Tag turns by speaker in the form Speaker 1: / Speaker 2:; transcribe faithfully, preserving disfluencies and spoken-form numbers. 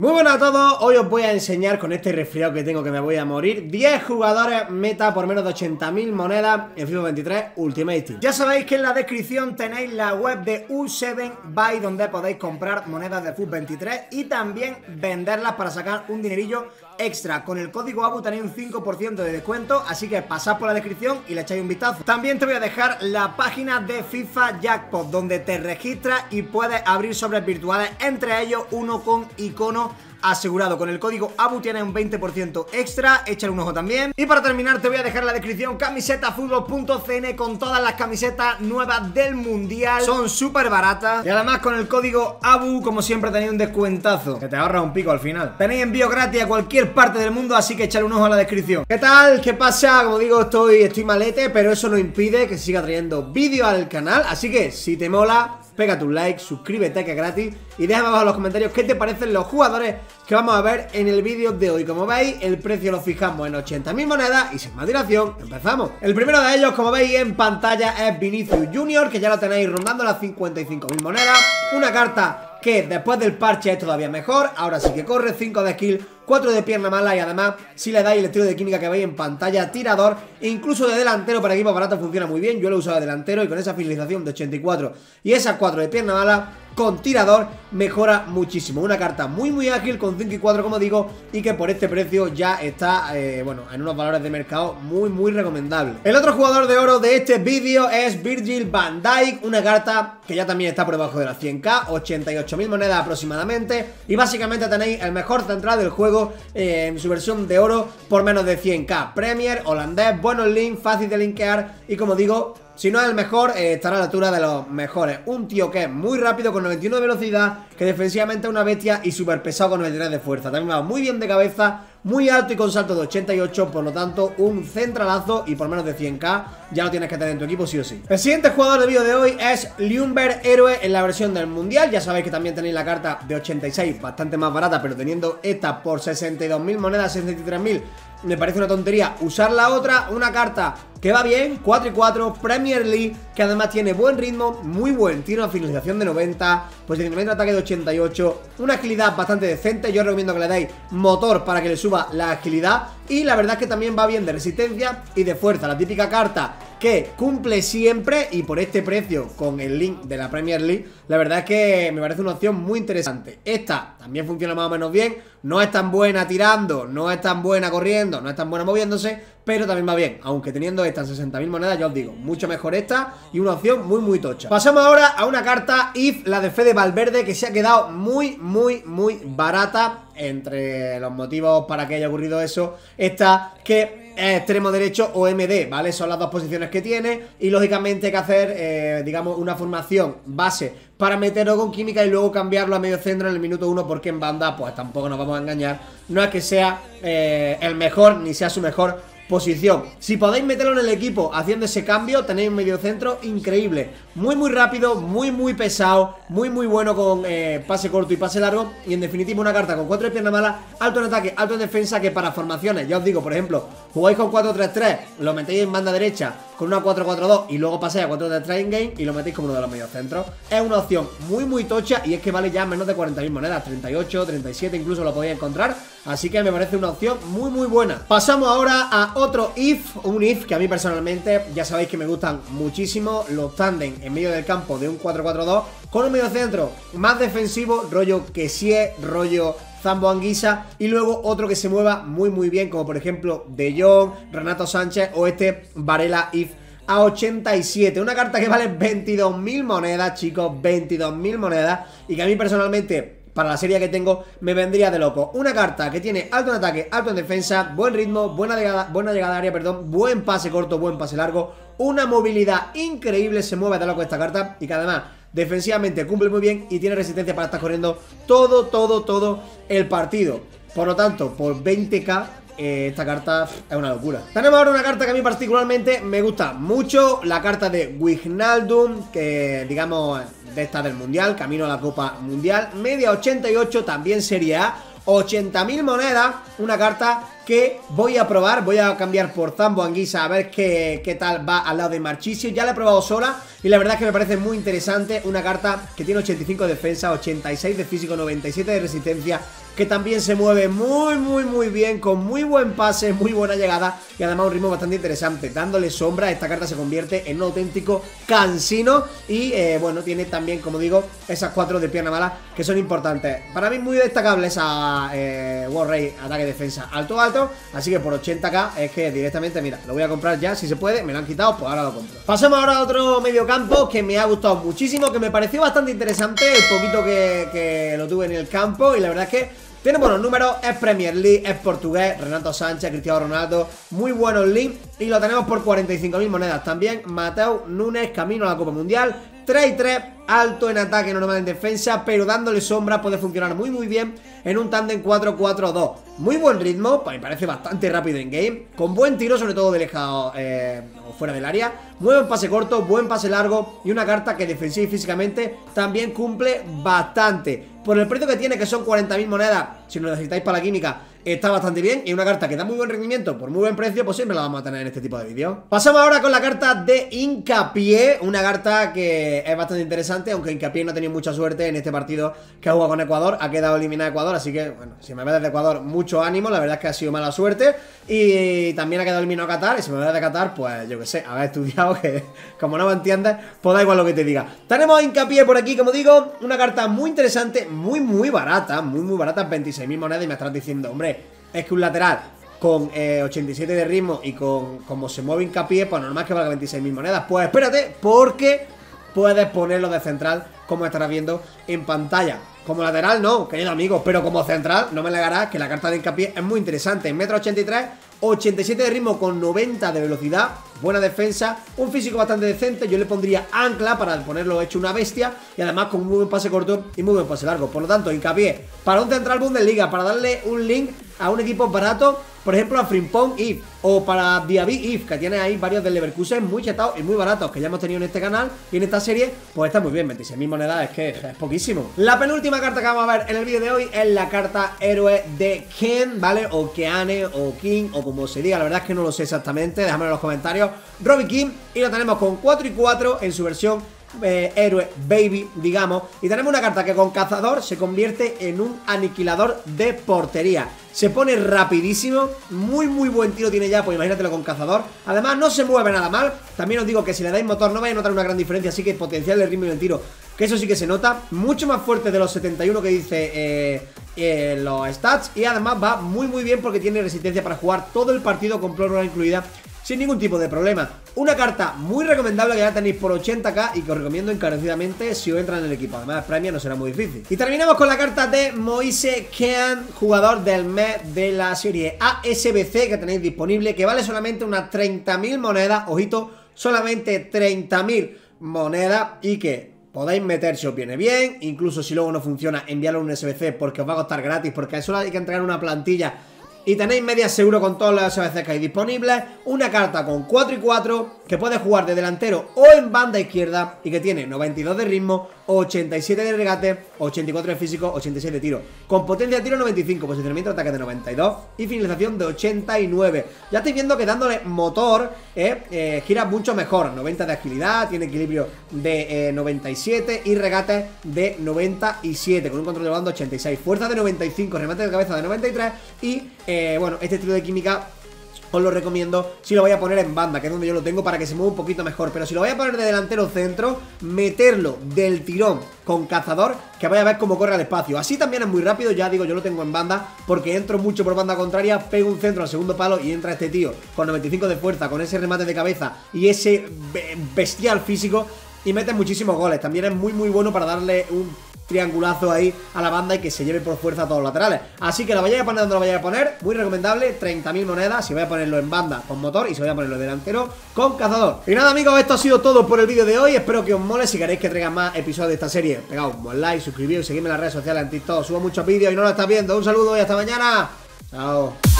Speaker 1: Muy buenas a todos, hoy os voy a enseñar con este resfriado que tengo que me voy a morir diez jugadores meta por menos de ochenta mil monedas en FIFA veintitrés Ultimate Team. Ya sabéis que en la descripción tenéis la web de U siete Buy donde podéis comprar monedas de FIFA veintitrés y también venderlas para sacar un dinerillo extra. Con el código ABU tenéis un cinco por ciento de descuento, así que pasad por la descripción y le echáis un vistazo. También te voy a dejar la página de FIFA Jackpot donde te registras y puedes abrir sobres virtuales, entre ellos uno con icono asegurado. Con el código ABU tienes un veinte por ciento extra, échale un ojo también. Y para terminar te voy a dejar en la descripción camiseta fútbol punto c n con todas las camisetas nuevas del mundial. Son súper baratas y además con el código ABU como siempre tenéis un descuentazo que te ahorra un pico al final. Tenéis envío gratis a cualquier parte del mundo, así que echale un ojo a la descripción. ¿Qué tal? ¿Qué pasa? Como digo, estoy, estoy malete, pero eso no impide que siga trayendo vídeos al canal, así que si te mola, pégate un like, suscríbete que es gratis y déjame abajo en los comentarios qué te parecen los jugadores que vamos a ver en el vídeo de hoy. Como veis, el precio lo fijamos en ochenta mil monedas y sin más dilación, empezamos. El primero de ellos, como veis en pantalla, es Vinicius Junior, que ya lo tenéis rondando las cincuenta y cinco mil monedas. Una carta que después del parche es todavía mejor. Ahora sí que corre, cinco de skill, cuatro de pierna mala y además si le dais el estilo de química que veis en pantalla, tirador, e incluso de delantero para equipos baratos funciona muy bien. Yo lo he usado de delantero y con esa finalización de ochenta y cuatro y esas cuatro de pierna mala con tirador mejora muchísimo. Una carta muy muy ágil con cinco y cuatro como digo y que por este precio ya está, eh, bueno, en unos valores de mercado muy muy recomendable. El otro jugador de oro de este vídeo es Virgil van Dijk, una carta que ya también está por debajo de las cien k, ochenta y ocho mil monedas aproximadamente y básicamente tenéis el mejor central del juego eh, en su versión de oro por menos de cien k. Premier, holandés, buenos links, fácil de linkear y como digo, si no es el mejor, eh, estará a la altura de los mejores. Un tío que es muy rápido con noventa y uno de velocidad, que defensivamente es una bestia y súper pesado con noventa y tres de fuerza. También va muy bien de cabeza, muy alto y con salto de ochenta y ocho, por lo tanto un centralazo y por menos de cien k ya lo tienes que tener en tu equipo sí o sí. El siguiente jugador del vídeo de hoy es Ljungberg, héroe en la versión del mundial. Ya sabéis que también tenéis la carta de ochenta y seis, bastante más barata, pero teniendo esta por sesenta y dos mil monedas, sesenta y tres mil, me parece una tontería usar la otra. Una carta que va bien, cuatro y cuatro, Premier League, que además tiene buen ritmo, muy buen, tiene una finalización de noventa, posicionamiento de ataque de ochenta y ocho, una agilidad bastante decente. Yo os recomiendo que le deis motor para que le suba la agilidad y la verdad es que también va bien de resistencia y de fuerza, la típica carta que cumple siempre y por este precio con el link de la Premier League, la verdad es que me parece una opción muy interesante. Esta también funciona más o menos bien, no es tan buena tirando, no es tan buena corriendo, no es tan buena moviéndose, pero también va bien, aunque teniendo esta en sesenta mil monedas, ya os digo, mucho mejor esta y una opción muy muy tocha. Pasamos ahora a una carta If, la de Fede Valverde, que se ha quedado muy muy muy barata. Entre los motivos para que haya ocurrido eso está que es extremo derecho o M D, ¿vale? Son las dos posiciones que tiene y lógicamente hay que hacer, eh, digamos, una formación base para meterlo con química y luego cambiarlo a medio centro en el minuto uno, porque en banda, pues tampoco nos vamos a engañar, no es que sea eh, el mejor ni sea su mejor posición. Si podéis meterlo en el equipo haciendo ese cambio, tenéis un medio centro increíble, muy muy rápido, muy muy pesado, muy muy bueno con eh, pase corto y pase largo y en definitiva una carta con cuatro de pierna mala, alto en ataque, alto en defensa, que para formaciones, ya os digo, por ejemplo, jugáis con cuatro tres tres, lo metéis en banda derecha con una cuatro cuatro dos y luego pasáis a cuatro tres tres in game y lo metéis como uno de los medios centros. Es una opción muy muy tocha y es que vale ya menos de cuarenta mil monedas, treinta y ocho, treinta y siete incluso lo podéis encontrar, así que me parece una opción muy muy buena. Pasamos ahora a otro If, un If que a mí personalmente ya sabéis que me gustan muchísimo, los tándem en medio del campo de un cuatro cuatro dos con un medio centro más defensivo, rollo Kessie, rollo Zambo Anguissa, y luego otro que se mueva muy muy bien como por ejemplo De Jong, Renato Sánchez o este Varela If a ochenta y siete, una carta que vale veintidós mil monedas, chicos, veintidós mil monedas y que a mí personalmente para la serie que tengo me vendría de loco. Una carta que tiene alto en ataque, alto en defensa, buen ritmo, buena llegada, buena llegada a área, perdón, buen pase corto, buen pase largo, una movilidad increíble, se mueve de loco esta carta y que además defensivamente cumple muy bien y tiene resistencia para estar corriendo todo, todo, todo el partido. Por lo tanto, por veinte k eh, esta carta es una locura. Tenemos ahora una carta que a mí particularmente me gusta mucho, la carta de Wijnaldum, que digamos de esta del mundial, camino a la Copa Mundial, media ochenta y ocho, también Serie A, ochenta mil monedas, una carta que voy a probar, voy a cambiar por Zambo Anguissa a ver qué, qué tal va al lado de Marchisio. Ya la he probado sola y la verdad es que me parece muy interesante, una carta que tiene ochenta y cinco de defensa, ochenta y seis de físico, noventa y siete de resistencia, que también se mueve muy muy muy bien, con muy buen pase, muy buena llegada y además un ritmo bastante interesante. Dándole sombra, esta carta se convierte en un auténtico cansino y eh, bueno, tiene también, como digo, esas cuatro de pierna mala que son importantes. Para mí muy destacable esa eh, War Ray, ataque defensa alto alto, así que por ochenta k es que directamente, mira, lo voy a comprar ya, si se puede, me lo han quitado, pues ahora lo compro. Pasamos ahora a otro mediocampo que me ha gustado muchísimo, que me pareció bastante interesante el poquito que, que lo tuve en el campo y la verdad es que tiene buenos números, es Premier League, es portugués, Renato Sánchez, Cristiano Ronaldo, muy buenos links y lo tenemos por cuarenta y cinco mil monedas. También Mateo Núñez, camino a la Copa Mundial, tres y tres, alto en ataque, no normal en defensa, pero dándole sombra puede funcionar muy muy bien en un tándem cuatro cuatro dos. Muy buen ritmo, me parece bastante rápido en game, con buen tiro, sobre todo de lejos eh, o fuera del área, muy buen pase corto, buen pase largo y una carta que defensiva y físicamente también cumple bastante. Por el precio que tiene, que son cuarenta mil monedas, si lo necesitáis para la química, está bastante bien. Y una carta que da muy buen rendimiento por muy buen precio, pues siempre la vamos a tener en este tipo de vídeos. Pasamos ahora con la carta de Hincapié, una carta que es bastante interesante, aunque Hincapié no ha tenido mucha suerte en este partido que ha jugado con Ecuador. Ha quedado eliminado Ecuador, así que, bueno, si me ves desde Ecuador, mucho ánimo. La verdad es que ha sido mala suerte. Y también ha quedado eliminado Qatar. Y si me ves de Qatar, pues yo que sé, haber estudiado, que como no me entiendes, pues da igual lo que te diga. Tenemos a Hincapié por aquí, como digo, una carta muy interesante, muy muy barata, muy muy barata, veintiséis mil monedas. Y me estarás diciendo, hombre, es que un lateral con eh, ochenta y siete de ritmo y con como se mueve Hincapié, pues normal que valga veintiséis mil monedas. Pues espérate, porque puedes ponerlo de central, como estarás viendo en pantalla. Como lateral no, querido amigo, pero como central no me negarás que la carta de Hincapié es muy interesante. En metro ochenta y tres, ochenta y siete de ritmo con noventa de velocidad, buena defensa, un físico bastante decente. Yo le pondría ancla para ponerlo hecho una bestia y además con un muy buen pase corto y muy buen pase largo. Por lo tanto, Hincapié para un central Bundesliga, para darle un link a un equipo barato, por ejemplo a Frimpong If o para Diaby If, que tiene ahí varios del Leverkusen muy chetados y muy baratos que ya hemos tenido en este canal y en esta serie, pues está muy bien. Veintiséis mil monedas es que es poquísimo. La penúltima carta que vamos a ver en el vídeo de hoy es la carta héroe de Ken, ¿vale? O Keane o King o como se diga, la verdad es que no lo sé exactamente, déjame en los comentarios. Robbie King, y lo tenemos con cuatro y cuatro en su versión Eh, héroe baby, digamos. Y tenemos una carta que con cazador se convierte en un aniquilador de portería. Se pone rapidísimo, muy muy buen tiro tiene ya, pues imagínatelo con cazador. Además no se mueve nada mal. También os digo que si le dais motor no vais a notar una gran diferencia, así que potencial del ritmo y del tiro, que eso sí que se nota. Mucho más fuerte de los setenta y uno que dice eh, eh, los stats. Y además va muy muy bien porque tiene resistencia para jugar todo el partido con prórroga incluida sin ningún tipo de problema. Una carta muy recomendable que ya tenéis por ochenta k y que os recomiendo encarecidamente si os entran en el equipo. Además el premio no será muy difícil. Y terminamos con la carta de Moise Kean, jugador del mes de la serie A S B C que tenéis disponible, que vale solamente unas treinta mil monedas. Ojito, solamente treinta mil monedas y que podéis meter si os viene bien. Incluso si luego no funciona, enviarlo a un S B C porque os va a costar gratis, porque solo hay que entregar una plantilla y tenéis media seguro con todos los S B C que hay disponibles. Una carta con cuatro y cuatro que puede jugar de delantero o en banda izquierda y que tiene noventa y dos de ritmo, ochenta y siete de regate, ochenta y cuatro de físico, ochenta y seis de tiro, con potencia de tiro noventa y cinco, posicionamiento de ataque de noventa y dos y finalización de ochenta y nueve. Ya estáis viendo que dándole motor eh, eh, gira mucho mejor. Noventa de agilidad, tiene equilibrio de eh, noventa y siete y regate de noventa y siete, con un control de bando ochenta y seis, fuerza de noventa y cinco, remate de cabeza de noventa y tres y eh, bueno, este estilo de química os lo recomiendo si lo voy a poner en banda, que es donde yo lo tengo, para que se mueva un poquito mejor. Pero si lo voy a poner de delantero centro, meterlo del tirón con cazador, que vaya a ver cómo corre al espacio. Así también es muy rápido, ya digo, yo lo tengo en banda, porque entro mucho por banda contraria, pego un centro al segundo palo y entra este tío con noventa y cinco de fuerza, con ese remate de cabeza y ese bestial físico, y mete muchísimos goles. También es muy muy bueno para darle un triangulazo ahí a la banda y que se lleve por fuerza a todos los laterales. Así que la vayáis a poner donde lo vayáis a poner, muy recomendable, treinta mil monedas si voy a ponerlo en banda con motor y si voy a ponerlo delantero con cazador. Y nada amigos, esto ha sido todo por el vídeo de hoy. Espero que os mole. Si queréis que traiga más episodios de esta serie, pegaos un buen like, suscribíos y seguidme en las redes sociales, en TikTok. Subo muchos vídeos y no lo estás viendo. Un saludo y hasta mañana. Chao.